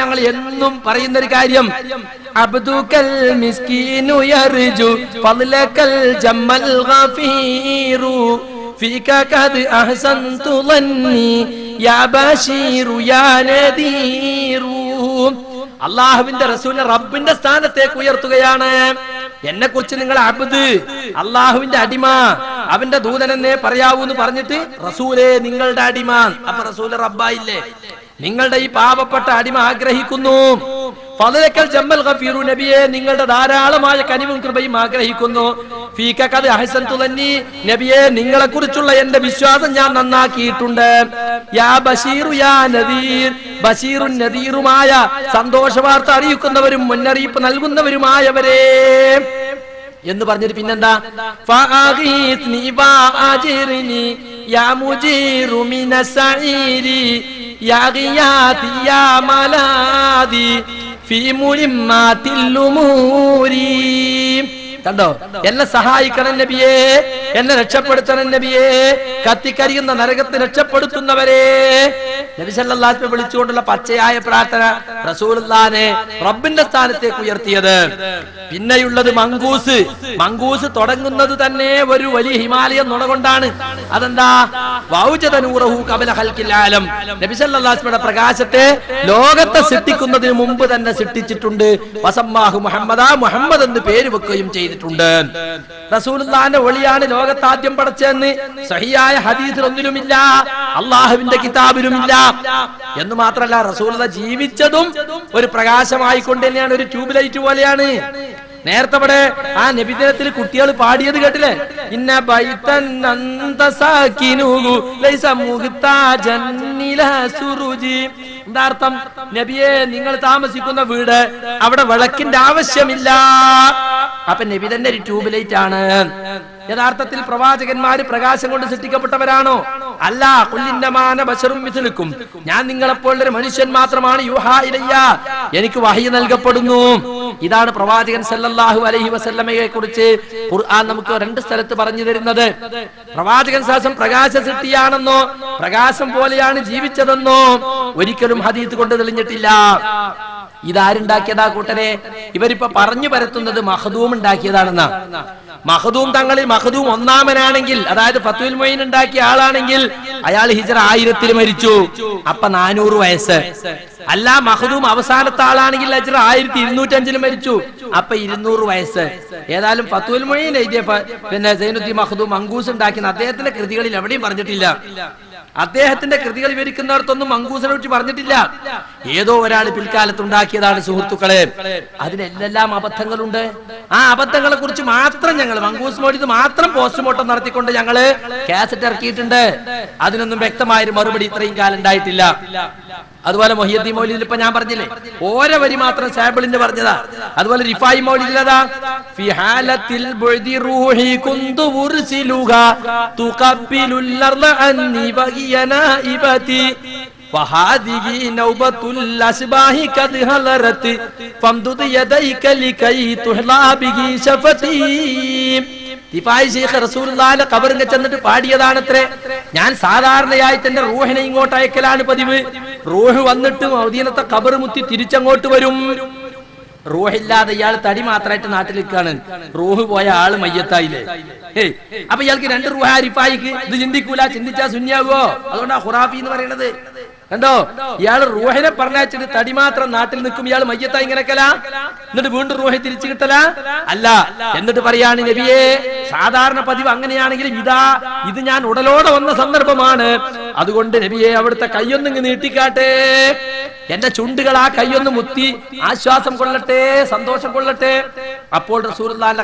തങ്ങൾ എന്നും പറയുന്ന ഒരു കാര്യം, അബ്ദുകൽ മിസ്കീനു യർജു ഫളലകൽ ജമ്മൽ ഗഫീറു ഫീക ഖദ് അഹ്സൻതു ളന്നി യാ ബശീറു യാ നദീറു. അല്ലാഹുവിന്റെ റസൂലിനെ റബ്ബിന്റെ സ്ഥാനത്തേക്ക് ഉയർത്തുകയാണ്. എന്നെ കുറിച്ച് നിങ്ങൾ അബ്ദ്, അള്ളാഹുവിന്റെ അടിമ, അവന്റെ ദൂതനെന്നേ പറയാവൂ എന്ന് പറഞ്ഞിട്ട് റസൂലേ നിങ്ങളുടെ അടിമ. അപ്പൊ റസൂല് റബ്ബായില്ലേ? നിങ്ങളുടെ ഈ പാവപ്പെട്ട അടിമ ആഗ്രഹിക്കുന്നു. ഫളലകൽ ജമ്മൽ ഗഫീറു, നബിയെ നിങ്ങളുടെ ധാരാളമായ കനിവും കൃപയും ആഗ്രഹിക്കുന്നു. ഫീക ഖദ് അഹ്സൻതു ളന്നി, നബിയെ നിങ്ങളെ കുറിച്ചുള്ള എന്റെ വിശ്വാസം ഞാൻ നന്നാക്കിയിട്ടുണ്ട്. യാ ബശീറു യാ നദീർ, ബശീറുൻ നദീറുമായ സന്തോഷ വാർത്ത അറിയിക്കുന്നവരും മുന്നറിയിപ്പ് നൽകുന്നവരുമായവരെ എന്ന് പറഞ്ഞിട്ട് പിന്നെന്താ, ഫഅഗീത്നി വഅജിർനി യാ മുജീറു മിനസ്സഈരി യാ ഗിയാതി യാ മലാദി ഫീ മുലിമാതിൽ ഉമൂരി. കണ്ടോ, എന്നെ സഹായിക്കണം നബിയേ, എന്നെ രക്ഷപ്പെടുത്തണം നബിയേ, കത്തിക്കരിയുന്ന നരകത്തെ രക്ഷപ്പെടുത്തുന്നവരെ. നബി സല്ലല്ലാഹു അലൈഹി വസല്ലം വിളിച്ചുകൊണ്ടുള്ള പച്ചയായ പ്രാർത്ഥന റസൂലുള്ളാഹിനെ റബ്ബിന്റെ സ്ഥാനത്തേക്ക് ഉയർത്തിയത്. പിന്നെയുള്ളത് മങ്കൂസ്. മങ്കൂസ് തുടങ്ങുന്നത് തന്നെ ഒരു വലിയ ഹിമാലയൻ നുണ കൊണ്ടാണ്. അതെന്താ, വൗജദ നൂറഹു ഖബല ഖൽഖിൽ ആലം, നബി സല്ലല്ലാഹു അലൈഹി വസല്ലം പ്രകാശത്തെ ലോകത്തെ സൃഷ്ടിക്കുന്നതിന് മുമ്പ് തന്നെ സൃഷ്ടിച്ചിട്ടുണ്ട്. വസമ്മാഹു മുഹമ്മദ, മുഹമ്മദ് എന്ന് പേര് വെക്കുകയും ചെയ്തിട്ടുണ്ട്. റസൂലുള്ളാഹിന്റെ ഒളിയാണ് ലോകത്ത് ആദ്യം പടച്ചതെന്ന് സഹിയായ ഹദീസിൽ ഒന്നിലുമില്ല, അള്ളാഹുവിന്റെ കിതാബിലുമില്ല. എന്ന് മാത്രമല്ല, റസൂലുള്ളാഹി ജീവിച്ചതും ഒരു പ്രകാശമായിക്കൊണ്ട് തന്നെയാണ്, ഒരു ട്യൂബ് ലൈറ്റ് പോലെയാണ്. നേരത്തെ ഇവിടെ ആ നബിദിനത്തിൽ കുട്ടികൾ പാടിയത് കേട്ടില്ലേ, ഇന്ന ബൈതൻ അന്ത സാകിനുഹു ലൈസ മുഹ്താജൻ ഇലാ സുറുജി. എന്താ അർത്ഥം? നബിയെ നിങ്ങൾ താമസിക്കുന്ന വീട്, അവിടെ വിളക്കിന്റെ ആവശ്യമില്ല. അപ്പൊ നബി തന്നെ ഒരു ട്യൂബ് ലൈറ്റ് ആണ്. യഥാർത്ഥത്തിൽ പ്രവാചകന്മാര് പ്രകാശം കൊണ്ട് സൃഷ്ടിക്കപ്പെട്ടവരാണോ? അല്ല. ഖുല്ലിന്നമാന ബശറും മിസ്ലുക്കും, ഞാൻ നിങ്ങളെപ്പോലൊരു മനുഷ്യൻ മാത്രമാണ്. യുഹാ ഇലയ്യ, എനിക്ക് വഹി നൽകപ്പെടുന്നു. ഇതാണ് പ്രവാചകൻ സല്ലല്ലാഹു അലൈഹി വസല്ലമയെ കുറിച്ച് ഖുർആൻ നമുക്ക് രണ്ട് സ്ഥലത്ത് പറഞ്ഞു തരുന്നത്. പ്രവാചകൻ സാസം പ്രകാശ സൃഷ്ടിയാണെന്നോ പ്രകാശം പോലെയാണ് ജീവിച്ചതെന്നോ ഒരിക്കലും ഹദീസ് കൊണ്ട് തെളിഞ്ഞിട്ടില്ല. ഇതാരുണ്ടാക്കിയതാ കൂട്ടരെ? ഇവരിപ്പോ പറഞ്ഞു പരത്തുന്നത് മഖ്ദൂം ഉണ്ടാക്കിയതാണെന്നാ. മഖ്ദൂം തങ്ങളിൽ മഖ്ദൂം ഒന്നാമനാണെങ്കിൽ, അതായത് ഫത്ഹുൽ മുഈൻ ഉണ്ടാക്കിയ ആളാണെങ്കിൽ അയാൾ ഹിജ്റ 1000 മരിച്ചു, അപ്പൊ 400 വയസ്സ്. അല്ല, മഖ്ദൂം അവസാനത്തെ ആളാണെങ്കിൽ ഹിജ്റ 1205 മരിച്ചു, അപ്പൊ 200 വയസ്സ്. ഏതായാലും ഫത്ഹുൽ മുഈൻ എഴുതിയ പിന്നെ സൈനുദ്ദീൻ മഖ്ദൂം മങ്കൂസ് ഉണ്ടാക്കുന്ന അദ്ദേഹത്തിന്റെ കൃതികളിൽ എവിടെയും പറഞ്ഞിട്ടില്ല. അദ്ദേഹത്തിന്റെ കൃതികൾ വിവരിക്കുന്നിടത്തൊന്നും മങ്കൂസിനെ കുറിച്ച് പറഞ്ഞിട്ടില്ല. ഏതോ ഒരാൾ പിൽക്കാലത്ത് ഉണ്ടാക്കിയതാണ് സുഹൃത്തുക്കളെ. അതിനെല്ലാം അബദ്ധങ്ങളുണ്ട്. ആ അബദ്ധങ്ങളെ കുറിച്ച് മാത്രം ഞങ്ങൾ മങ്കൂസ് മൗലിദ് മാത്രം പോസ്റ്റ്മോർട്ടം നടത്തിക്കൊണ്ട് ഞങ്ങള് കാസറ്റ് ഇറക്കിയിട്ടുണ്ട്. അതിനൊന്നും വ്യക്തമായൊരു മറുപടി ഇത്രയും കാലം ഉണ്ടായിട്ടില്ല. അതുപോലെ മുഹിയുദ്ദീൻ മൗലിദിൽ ഇപ്പൊ ഞാൻ പറഞ്ഞില്ലേ, ഓരോ വരി മാത്രം സാമ്പിളിന് പറഞ്ഞതാ. അതുപോലെ റിഫായി മൗലിദിലതാ, ഫി ഹാലത്തിൽ ബുഅദി റൂഹി കുന്തു ഉർസിലുഹാ തുഖബ്ബിലുൽ അർള അന്നി വഹിയനാഇബതി വഹാദിഹി നൗബത്തുൽ അസ്ബാഹി ഖദ് ഹലറത് ഫംദുദ് യദൈക ലികൈ തുഹ്ലാ ബിഹി ശഫതി. റിഫായി ശൈഖ് റസൂലുള്ളാഹിന്റെ ഖബറിൽ ചെന്നിട്ട് പാടിയതാണത്രേ. ഞാൻ സാധാരണയായി തന്റെ റൂഹിനെ ഇങ്ങോട്ട് അയക്കലാണ് പതിവ്. റൂഹ് വന്നിട്ട് മദീനത്തെ ഖബർ മുത്തി തിരിച്ചങ്ങോട്ട് വരും. റൂഹില്ലാതെ ഇയാൾ തടി മാത്രമായിട്ട് നാട്ടിൽ നിൽക്കാണ്. റൂഹ് പോയ ആള് മയ്യത്തായില്ലേ? അപ്പൊ ഇയാൾക്ക് 2 റൂഹാ റിഫായിക്ക്? ഇത് ചിന്തിക്കൂല, ചിന്തിച്ചാ ശൂന്യാവോ? അതുകൊണ്ടാ ഖുറാഫി എന്ന് പറയുന്നത്. കണ്ടോ, ഇയാൾ റൂഹിനെ പറഞ്ഞിട്ട് തടി മാത്രം നാട്ടിൽ നിൽക്കും, ഇയാൾ മയ്യത്തായി ഇങ്ങനെക്കല, എന്നിട്ട് വീണ്ടും റൂഹി തിരിച്ചു കിട്ടല അല്ല. എന്നിട്ട് പറയാണ്, നബിയെ സാധാരണ പതിവ് അങ്ങനെയാണെങ്കിലും ഇത് ഞാൻ ഉടലോടെ വന്ന സന്ദർഭമാണ്. അതുകൊണ്ട് നബിയെ അവിടുത്തെ കയ്യൊന്നിങ്ങ് നീട്ടിക്കാട്ടെ, എന്റെ ചുണ്ടുകൾ ആ കയ്യൊന്ന് മുത്തി ആശ്വാസം കൊള്ളട്ടെ, സന്തോഷം കൊള്ളട്ടെ. അപ്പോൾ റസൂലുള്ളാഹിന്റെ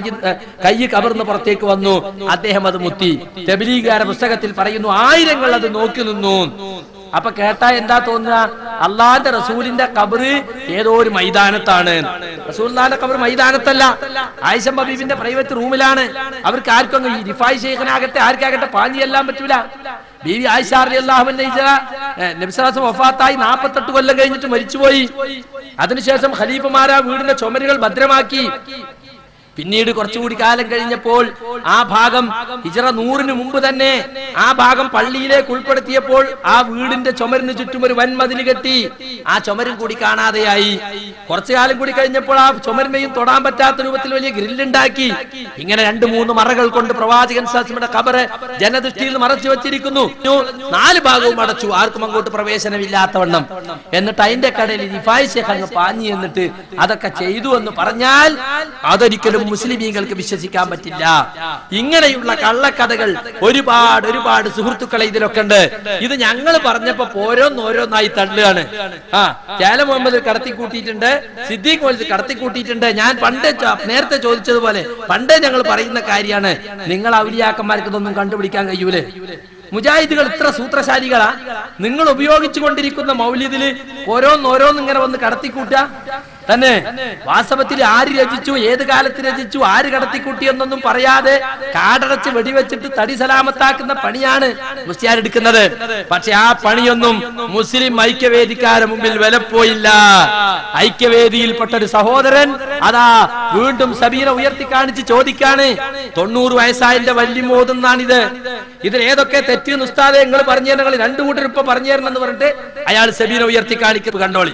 കൈ കബറിന്ന് പുറത്തേക്ക് വന്നു. അദ്ദേഹം അത് മുത്തി. തബ്ലീഗുകാരുടെ പുസ്തകത്തിൽ പറയുന്നു, 1000 അത് നോക്കി നിന്നു. അപ്പൊ കേട്ടാ എന്താ തോന്നുക? അള്ളാന്റെ റസൂലിന്റെ ഖബറ് ഏതോ ഒരു മൈതാനത്താണ്. റസൂലുള്ളാഹിന്റെ ഖബർ മൈതാനത്തല്ല, ആയിഷ ബീവിന്റെ പ്രൈവറ്റ് റൂമിലാണ്. അവർക്ക് ആർക്കും ഈ റിഫായി ശൈഖിനാകട്ടെ ആർക്കാകട്ടെ പാഞ്ഞു ചെല്ലാൻ പറ്റൂല. ബീവി ആയിഷ റളിയല്ലാഹു അൻഹ നബി സല്ലല്ലാഹു അലൈഹി വസല്ലം വഫാത്തായി 48 കൊല്ലം കഴിഞ്ഞിട്ട് മരിച്ചുപോയി. അതിനുശേഷം ഖലീഫമാരാ വീടിന്റെ ചുമരുകൾ ഭദ്രമാക്കി. പിന്നീട് കുറച്ചുകൂടി കാലം കഴിഞ്ഞപ്പോൾ ആ ഭാഗം ഹിജ്റ 100-ന് മുമ്പ് തന്നെ ആ ഭാഗം പള്ളിയിലേക്ക് ഉൾപ്പെടുത്തിയപ്പോൾ ആ വീടിന്റെ ചുമരിന് ചുറ്റും ഒരു വൻമതിൽ കെട്ടി. ആ ചുമരും കൂടി കാണാതെയായി. കുറച്ചു കാലം കൂടി കഴിഞ്ഞപ്പോൾ ആ ചുമരിനെയും തൊടാൻ പറ്റാത്ത രൂപത്തിൽ വലിയ ഗ്രില്ലുണ്ടാക്കി. ഇങ്ങനെ 2-3 മറകൾ കൊണ്ട് പ്രവാചകൻ സല്ലല്ലാഹു ഖബറ് ജനദൃഷ്ടിയിൽ മറച്ചു വെച്ചിരിക്കുന്നു. 4 ഭാഗവും അടച്ചു, ആർക്കും അങ്ങോട്ട് പ്രവേശനമില്ലാത്തവണ്ണം. എന്നിട്ട് അതിന്റെ കടയിൽ റിഫായി ശൈഖ് അങ്ങ് പാഞ്ഞു എന്നിട്ട് അതൊക്കെ ചെയ്തു എന്ന് പറഞ്ഞാൽ അതൊരിക്കലും മുസ്ലിമീങ്ങൾക്ക് വിശ്വസിക്കാൻ പറ്റില്ല. ഇങ്ങനെയുള്ള കള്ളക്കഥകൾ ഒരുപാട് സുഹൃത്തുക്കളെ ഇതിലൊക്കെ ഉണ്ട്. ഇത് ഞങ്ങൾ പറഞ്ഞപ്പോ ഓരോന്നോരോന്നായി തള്ളുകയാണ്. ജാല മുഹമ്മദ് കടത്തിക്കൂട്ടിയിട്ടുണ്ട്, സിദ്ദീഖ് മൗലവി കടത്തിക്കൂട്ടിയിട്ടുണ്ട്. ഞാൻ നേരത്തെ ചോദിച്ചതുപോലെ പണ്ടേ ഞങ്ങൾ പറയുന്ന കാര്യമാണ്. നിങ്ങൾ ഔലിയാക്കന്മാർക്ക് ഇതൊന്നും കണ്ടുപിടിക്കാൻ കഴിയൂലേ? മുജാഹിദുകൾ ഇത്ര സൂത്രശാലികളാ? നിങ്ങൾ ഉപയോഗിച്ചു കൊണ്ടിരിക്കുന്ന മൗലിദില് ഓരോന്നോരോന്ന് ഇങ്ങനെ വന്ന് കടത്തിക്കൂട്ടുക തന്നെ. വാസ്തവത്തിൽ ആര് രചിച്ചു, ഏത് കാലത്ത് രചിച്ചു, ആര് കടത്തിക്കൂട്ടി എന്നൊന്നും പറയാതെ കാടടച്ച് വെടിവെച്ചിട്ട് തടി സലാമത്താക്കുന്ന പണിയാണ് മുസ്ലിയാർ എടുക്കുന്നത്. പക്ഷെ ആ പണിയൊന്നും മുസ്ലിം ഐക്യവേദിക്കാരുടെ മുമ്പിൽ വിലപ്പോയില്ല. ഐക്യവേദിയിൽപ്പെട്ട ഒരു സഹോദരൻ അതാ വീണ്ടും സബീന ഉയർത്തി കാണിച്ച് ചോദിക്കാണ്, 90 വയസ്സായതിന്റെ വല്യമോതെന്നാണിത്, ഇതിൽ ഏതൊക്കെ തെറ്റിന്ന് ഉസ്താദെ നിങ്ങൾ പറഞ്ഞു തരണം, 2 കൂട്ടർ ഇപ്പൊ പറഞ്ഞു തരണം എന്ന് പറഞ്ഞിട്ട് അയാൾ സബീന ഉയർത്തി കാണിക്കുന്നത് കണ്ടോളി.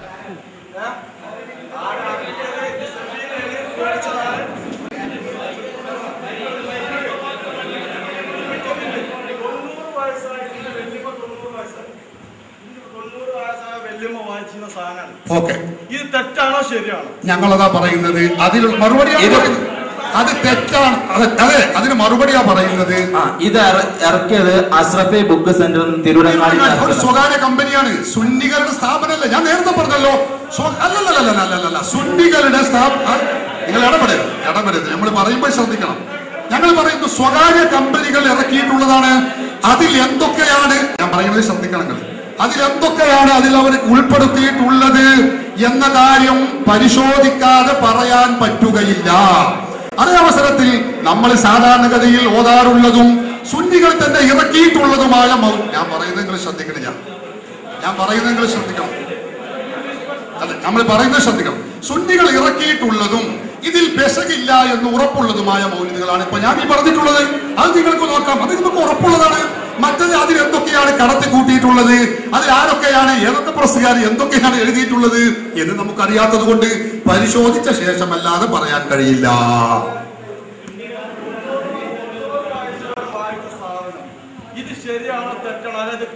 ഇത് തെറ്റാണോ ശരിയാണോ? ഞങ്ങളതാ പറയുന്നത്. അതിൽ മറുപടി അത് തെറ്റാണ്. അതെ, അതിന് മറുപടിയാ പറയുന്നത്. ഇത് ഇറക്കിയത് അഷ്റഫി ബുക്ക് സെന്റർ തിരുവനന്തപുരം, ഒരു സ്വകാര്യ കമ്പനിയാണ്, സുന്നികളുടെ സ്ഥാപനമല്ല. ഞാൻ നേരത്തെ പറഞ്ഞല്ലോ, അല്ലല്ല സുന്നികളുടെ സ്ഥാപനം. നിങ്ങൾ ഇടപെടരുത്. നമ്മൾ പറയുമ്പോൾ ശ്രദ്ധിക്കണം. ഞങ്ങൾ പറയുന്നു സ്വകാര്യ കമ്പനികൾ ഇറക്കിയിട്ടുള്ളതാണ്. അതിൽ എന്തൊക്കെയാണ്, ഞാൻ പറയുന്നത് ശ്രദ്ധിക്കണം, അതിലെന്തൊക്കെയാണ് അതിൽ അവർ ഉൾപ്പെടുത്തിയിട്ടുള്ളത് എന്ന കാര്യം പരിശോധിക്കാതെ പറയാൻ പറ്റുകയില്ല. അതേ അവസരത്തിൽ നമ്മൾ സാധാരണഗതിയിൽ ഓതാറുള്ളതും സുന്നികൾ തന്നെ ഇറക്കിയിട്ടുള്ളതുമായ ഞാൻ പറയുന്നത് നിങ്ങൾ ശ്രദ്ധിക്കണം. അതെ, നമ്മൾ പറയുന്നത് ശ്രദ്ധിക്കണം. സുന്നികൾ ഇറക്കിയിട്ടുള്ളതും ഇതിൽ പെശകില്ല എന്ന് ഉറപ്പുള്ളതുമായ മൗലിദുകളാണ് ഇപ്പൊ ഞാൻ ഈ പറഞ്ഞിട്ടുള്ളത്. അത് നിങ്ങൾക്ക് നോക്കാം, അത് നമുക്ക് ഉറപ്പുള്ളതാണ്. മറ്റത് അതിൽ എന്തൊക്കെയാണ് കടത്തി കൂട്ടിയിട്ടുള്ളത്, അതിൽ ആരൊക്കെയാണ്, ഏതൊക്കെ പ്രസ്സുകാർ എന്തൊക്കെയാണ് എഴുതിയിട്ടുള്ളത് എന്ന് നമുക്കറിയാത്തത് കൊണ്ട് പരിശോധിച്ച ശേഷമല്ലാതെ പറയാൻ കഴിയില്ല. ഇത് ശരിയാണോ തെറ്റാണോ? അതായത്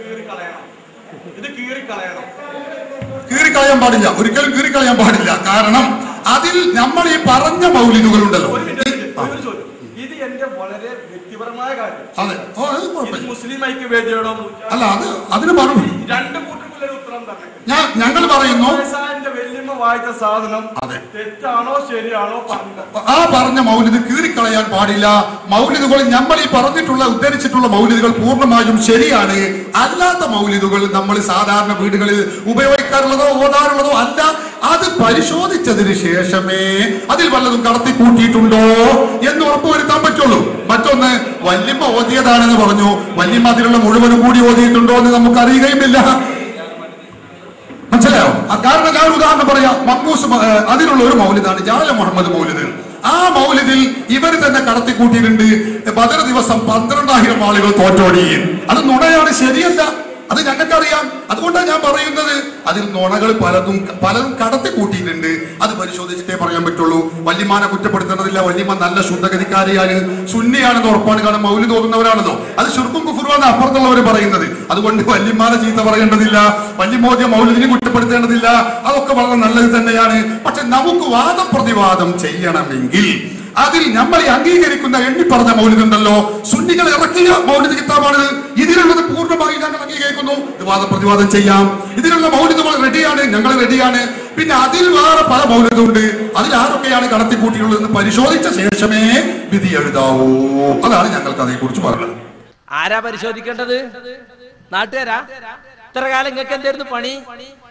കീറിക്കളയാൻ പാടില്ല, ഒരിക്കലും കീറിക്കളയാൻ പാടില്ല. കാരണം അതിൽ നമ്മൾ ഈ പറഞ്ഞ മൗലിദുകളുണ്ടല്ലോ. ഇത് എന്റെ വളരെ വ്യക്തിപരമായ കാര്യം. അതെ, മുസ്ലിം ഐക്യവേദിയോടോ അല്ല, അതിന് മറുപടി 2 കൂട്ടർക്കുള്ള ഉത്തരം തന്നെ. ഞങ്ങൾ പറയുന്നു വല്യമ്മ വായിച്ച സാധനം തെറ്റാണോ ശരിയാണോ ആ പറഞ്ഞ മൗലിദ് കീറിക്കളയാൻ പാടില്ല. മൗലിദുകൾ നമ്മൾ ഈ പറഞ്ഞിട്ടുള്ള ഉദ്ധരിച്ചിട്ടുള്ള മൗലിദുകൾ പൂർണ്ണമായും ശരിയാണ്. അല്ലാത്ത മൗലിദുകൾ നമ്മൾ സാധാരണ വീടുകളിൽ ഉപയോഗിക്കാറുള്ളതോ ഓതാറുള്ളതോ അല്ല. അത് പരിശോധിച്ചതിന് ശേഷമേ അതിൽ വല്ലതും കടത്തിക്കൂട്ടിയിട്ടുണ്ടോ എന്ന് ഉറപ്പുവരുത്താൻ പറ്റുള്ളൂ. മറ്റൊന്ന്, വല്യമ്മ ഓതിയതാണെന്ന് പറഞ്ഞു, വല്യമ്മ അതിലുള്ള മുഴുവനും കൂടി ഓതിയിട്ടുണ്ടോ എന്ന് നമുക്ക് അറിയുകയുമില്ല. മനസ്സിലായോ? കാരണം ഞാൻ ഉദാഹരണം പറയാം. മക്കൂസ് അതിലുള്ള ഒരു മൗലിദാണ് ജാല മുഹമ്മദ് മൗലിദ്. ആ മൗലിദിൽ ഇവർ തന്നെ കടത്തിക്കൂട്ടിയിട്ടുണ്ട്. ബദർ ദിവസം 12,000 ആളുകൾ തോറ്റോടി. അത് നുണയാണ്, ശരിയല്ല. അത് ഞങ്ങൾക്കറിയാം. അതുകൊണ്ടാണ് ഞാൻ പറയുന്നത്, അതിൽ നുണകൾ പലതും കടത്തി കൂട്ടിയിട്ടുണ്ട്. അത് പരിശോധിച്ചിട്ടേ പറയാൻ പറ്റുള്ളൂ. വല്യമാനെ കുറ്റപ്പെടുത്തേണ്ടതില്ല. വല്യമ്മ നല്ല ശുദ്ധഗതിക്കാരിയാണ്, സുന്നിയാണെന്ന് ഉറപ്പാണ്. കാരണം മൗലിദ് ഓതുന്നവരാണല്ലോ. അത് ശുർക്കും കുഫ്റുമാണ് അപ്പുറത്തുള്ളവർ പറയുന്നത്. അതുകൊണ്ട് വല്യമാനെ ചീത്ത പറയേണ്ടതില്ല, വല്യമോദ്യ മൗലിദിനെ കുറ്റപ്പെടുത്തേണ്ടതില്ല. അതൊക്കെ വളരെ നല്ലത് തന്നെയാണ്. പക്ഷെ നമുക്ക് വാദപ്രതിവാദം ചെയ്യണമെങ്കിൽ അതിൽ നമ്മൾ അംഗീകരിക്കുന്ന എണ്ണിപ്പറഞ്ഞ മൗലിദുണ്ടല്ലോ, സുന്നികൾ ഇറക്കിയ മൗലിദ് കിതാബാണിത്. ഇതിലുള്ളത് പൂർണ്ണമായി ഞങ്ങൾ അംഗീകരിക്കുന്നു. വാദപ്രതിവാദം ചെയ്യാം. ഇതിലുള്ള മൗലിദുകൾ റെഡിയാണ്, ഞങ്ങൾ റെഡിയാണ്. പിന്നെ അതിൽ വേറെ പല മൗലിദുണ്ട്. അതിൽ ആരൊക്കെയാണ് കടത്തിക്കൂട്ടിയുള്ളതെന്ന് പരിശോധിച്ച ശേഷമേ വിധി എഴുതാവൂ. അതാണ് ഞങ്ങൾക്ക് അതേക്കുറിച്ച് പറയുന്നത്. ആരാ പരിശോധിക്കേണ്ടത്? നാട്ടുകാരാ? ഇത്ര കാലം നിങ്ങൾക്ക് എന്തായിരുന്നു പണി?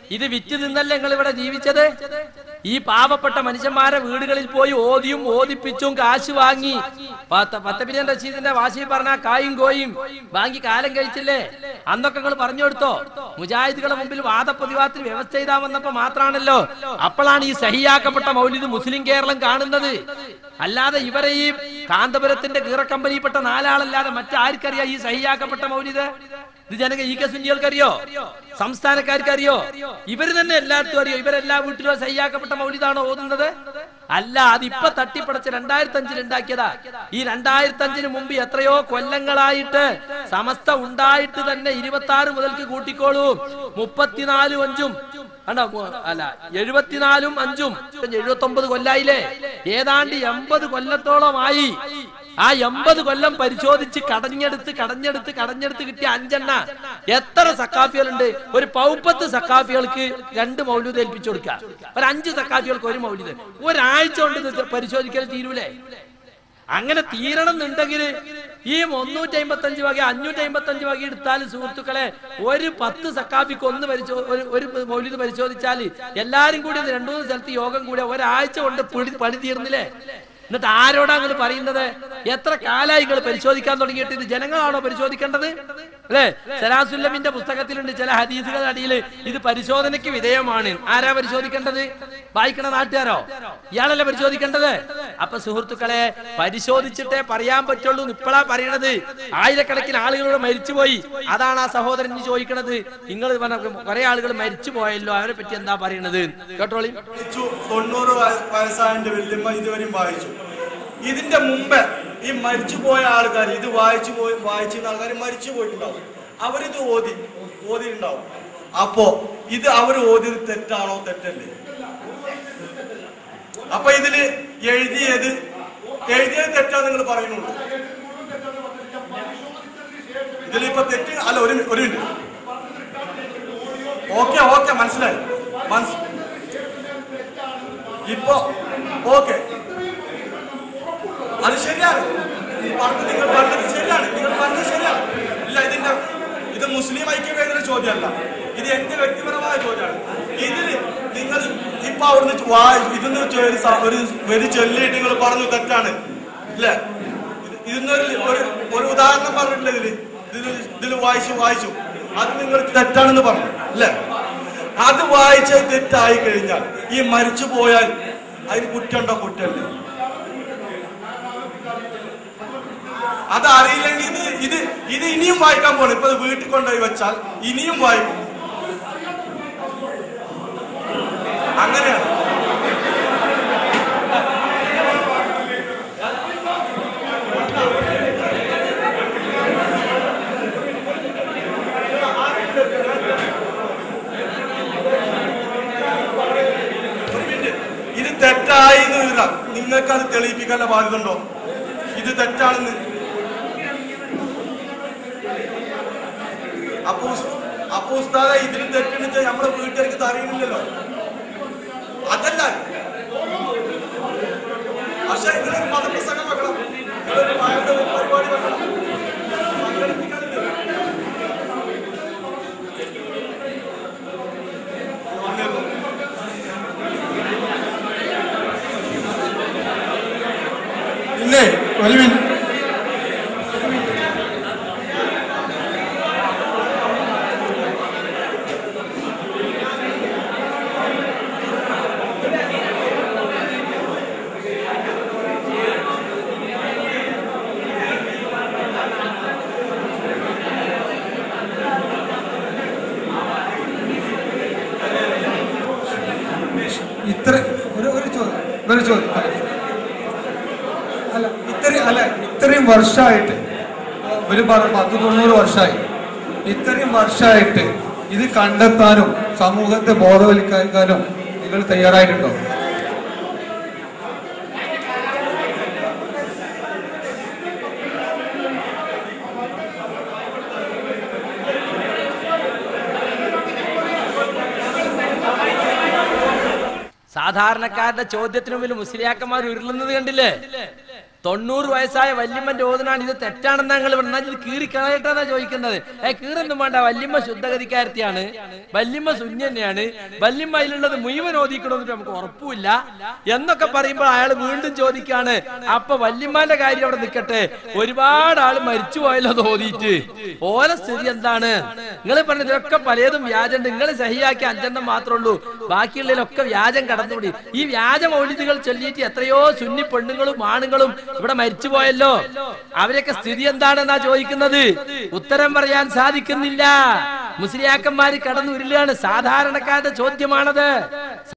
ഇത് വിറ്റ് നിന്നല്ലേ നിങ്ങൾ ഇവിടെ ജീവിച്ചത്? ഈ പാവപ്പെട്ട മനുഷ്യന്മാരെ വീടുകളിൽ പോയി ഓതിയും ഓതിപ്പിച്ചും കാശ് വാങ്ങി പത്തപ്പിരിയൻ റഷീദിന്റെ വാശി പറഞ്ഞ കായും കോയും വാങ്ങി കാലം കഴിച്ചില്ലേ? അന്നൊക്കെ നിങ്ങൾ പറഞ്ഞു കൊടുത്തോ? മുജാഹിദുകളുടെ മുമ്പിൽ വാദപ്രതിവാദത്തിന് വ്യവസ്ഥ ചെയ്താ വന്നപ്പോ മാത്രമാണല്ലോ അപ്പോഴാണ് ഈ സഹിയാക്കപ്പെട്ട മൗലിദ് മുസ്ലിം കേരളം കാണുന്നത്. അല്ലാതെ ഇവരെ ഈ കാന്തപുരത്തിന്റെ കീറ കമ്പനിയിൽപ്പെട്ട 4 ആളല്ലാതെ മറ്റാർക്കറിയാം ഈ സഹിയാക്കപ്പെട്ട മൗലിദ്? ഇത് ജനങ്ങൾ ഈ സുന്നികൾക്കറിയോ? സംസ്ഥാനക്കാർക്കറിയോ? ഇവര് തന്നെ എല്ലായിടത്തും അറിയോ? ഇവരെല്ലാ വീട്ടിലും സഹിയാക്കപ്പെട്ട മൗലിദാണോ ഓതുന്നത്? അല്ല, അതിപ്പോ തട്ടിപ്പടച്ച് 2005 ഉണ്ടാക്കിയതാ. ഈ 2005 മുമ്പ് എത്രയോ കൊല്ലങ്ങളായിട്ട് സമസ്ത ഉണ്ടായിട്ട് തന്നെ 26 മുതൽക്ക് കൂട്ടിക്കോളൂ 34 5 അല്ല 74 5 79 കൊല്ലായില്ലേ? ഏതാണ്ട് 80 കൊല്ലത്തോളമായി. ആ 80 കൊല്ലം പരിശോധിച്ച് കടഞ്ഞെടുത്ത് കിട്ടിയ 5 എണ്ണ. എത്ര സക്കാഫികളുണ്ട്? ഒരു 10 സക്കാഫികൾക്ക് 2 മൗലിദ് ഏൽപ്പിച്ചു കൊടുക്കുക. ഒരു 5 സക്കാഫികൾക്ക് 1 മൗലിദ്. ഒരാഴ്ച കൊണ്ട് പരിശോധിക്കൽ തീരൂലേ? അങ്ങനെ തീരണം എന്നുണ്ടെങ്കിൽ ഈ 355 വക 555 വക എടുത്താൽ സുഹൃത്തുക്കളെ ഒരു 10 സക്കാഫിക്ക് ഒരു മൗലിദ് പരിശോധിച്ചാൽ എല്ലാരും കൂടി 2-3 സ്ഥലത്ത് യോഗം കൂടി ഒരാഴ്ച കൊണ്ട് പണി തീർന്നില്ലേ? എന്നിട്ട് ആരോടാ നിങ്ങൾ പറയുന്നത്? എത്ര കാലായി നിങ്ങൾ പരിശോധിക്കാൻ തുടങ്ങിയിട്ട്? ഇത് ജനങ്ങളാണോ പരിശോധിക്കേണ്ടത്? അല്ലെ? സലാസുല്ലമിന്റെ പുസ്തകത്തിലുണ്ട് ചില ഹദീസുകളുടെ അടിയിൽ ഇത് പരിശോധനയ്ക്ക് വിധേയമാണ്. ആരാ പരിശോധിക്കേണ്ടത്? വായിക്കണ നാട്ടുകാരോ? ഇയാളല്ലേ പരിശോധിക്കേണ്ടത്? അപ്പൊ സുഹൃത്തുക്കളെ, പരിശോധിച്ചിട്ടേ പറയാൻ പറ്റുള്ളൂ. ഇപ്പോഴാ പറയണത്. ആയിരക്കണക്കിന് ആളുകളോട് മരിച്ചുപോയി. അതാണ് ആ സഹോദരൻ ചോദിക്കണത്. നിങ്ങൾ കുറെ ആളുകൾ മരിച്ചു പോയല്ലോ, അവരെ പറ്റി എന്താ പറയണത്? കേട്ടോളി. 90 വയസ്സായതിന്റെ വല്യമ്മ ഇതുവരെയും വായിച്ചു. ഇതിന്റെ മുമ്പ് ഈ മരിച്ചുപോയ ആൾക്കാർ ഇത് വായിച്ചിരുന്ന ആൾക്കാർ മരിച്ചു പോയിട്ടുണ്ടാവും. അവരിത് ഓതിയിട്ടുണ്ടാവും. അപ്പോ ഇത് അവർ ഓതിയത് തെറ്റാണോ? തെറ്റല്ലേ? അപ്പൊ ഇതില് എഴുതിയത് തെറ്റാ നിങ്ങൾ പറയുന്നുണ്ട്. ഇതിലിപ്പോ തെറ്റ് അല്ല. ഒരു മിനിറ്റ്. ഓക്കെ മനസ്സിലായി. ഇപ്പൊ ഓക്കെ, അത് ശരിയാണ്. നിങ്ങൾ പറഞ്ഞത് ശരിയാണ്. ഇല്ല, ഇത് മുസ്ലിം ഐക്യവേദിയുടെ ചോദ്യമല്ല. ഇത് എന്റെ വ്യക്തിപരമായ ചോദ്യമാണ്. ഇതില് നിങ്ങൾ ഇപ്പൊ അവിടുന്ന് ഇതൊന്ന് ഒരു ചൊല്ലിയിട്ട് നിങ്ങൾ പറഞ്ഞു തെറ്റാണ് ഇല്ലേ? ഒരു ഉദാഹരണം പറഞ്ഞിട്ടില്ല. ഇതില് വായിച്ചു അത് നിങ്ങൾ തെറ്റാണെന്ന് പറഞ്ഞു അല്ലേ? അത് വായിച്ചത് തെറ്റായി കഴിഞ്ഞാൽ ഈ മരിച്ചു പോയാൽ അതിന് കുറ്റമുണ്ടോ? കുറ്റമല്ലേ? അതറിയില്ലെങ്കിൽ ഇത് ഇനിയും വായിക്കാൻ പോകണം. ഇപ്പൊ വീട്ടിൽ കൊണ്ടുപോയി വെച്ചാൽ ഇനിയും വായിക്കും. അങ്ങനെയാണ്. ഇത് തെറ്റായി എന്ന് എഴുതാം. നിങ്ങൾക്ക് അത് തെളിയിപ്പിക്കാനുള്ള ബാധ്യത ഉണ്ടോ ഇത് തെറ്റാണെന്ന്? അപ്പൊ ഉസ്താദെ ഇതിന് തെറ്റെന്ന് നമ്മളെ വീട്ടുകാർക്ക് അറിയുന്നില്ലല്ലോ. അതല്ല, പക്ഷെ ഇതിനൊരു മതപ്രസംഗം വെക്കണം, പരിപാടി വെക്കണം, പങ്കെടുപ്പിക്കാനില്ല. ഇല്ലേ? ഒരു മിനിറ്റ്. ഇത്രയും വർഷമായിട്ട് ഒരു 10-90 വർഷമായി ഇത്രയും വർഷമായിട്ട് ഇത് കണ്ടെത്താനും സമൂഹത്തെ ബോധവൽക്കരിക്കാനും നിങ്ങൾ തയ്യാറായിട്ടുണ്ടോ? സാധാരണക്കാരുടെ ചോദ്യത്തിന് മുമ്പിൽ മുസ്ലിയാക്കന്മാർ ഉരുളുന്നത് കണ്ടില്ലേ? 90 വയസ്സായ വല്യമ്മന്റെ ഓതനാണ് ഇത് തെറ്റാണെന്ന് ഞങ്ങൾ പറഞ്ഞാൽ ഇത് കീറിക്കളയട്ടെന്നാ ചോദിക്കുന്നത്. കീറൊന്നും വേണ്ട, വല്യമ്മ ശുദ്ധഗതിക്കാരത്തിയാണ്, വല്യമ്മ സുന്നി തന്നെയാണ്, വല്യമ്മ അതിലുള്ളത് മുഴുവൻ ഓതിക്കണമെന്നിട്ട് നമുക്ക് ഉറപ്പില്ല എന്നൊക്കെ പറയുമ്പോൾ അയാൾ വീണ്ടും ചോദിക്കാണ്, അപ്പൊ വല്യമ്മാന്റെ കാര്യം അവിടെ നിൽക്കട്ടെ, ഒരുപാട് ആള് മരിച്ചുപോയല്ലോ അത് ഓതിയിട്ട്, ഓല സ്ഥിതി എന്താണ്? നിങ്ങൾ പറഞ്ഞതിലൊക്കെ പലതും വ്യാജമുണ്ട്. നിങ്ങൾ സഹിയാക്കി 5 മാത്രമേ ഉള്ളൂ, ബാക്കിയുള്ളതിലൊക്കെ വ്യാജം കടന്നുകൂടി. ഈ വ്യാജ മൗലിദുകൾ ചൊല്ലിയിട്ട് എത്രയോ സുന്നി പെണ്ണുങ്ങളും ആണുങ്ങളും ഇവിടെ മരിച്ചുപോയല്ലോ, അവരൊക്കെ സ്ഥിതി എന്താണെന്നാ ചോദിക്കുന്നത്. ഉത്തരം പറയാൻ സാധിക്കുന്നില്ല. മുസ്ലിയാക്കന്മാര് കടന്നു ഉരുളാണ്. സാധാരണക്കാരുടെ ചോദ്യമാണത്.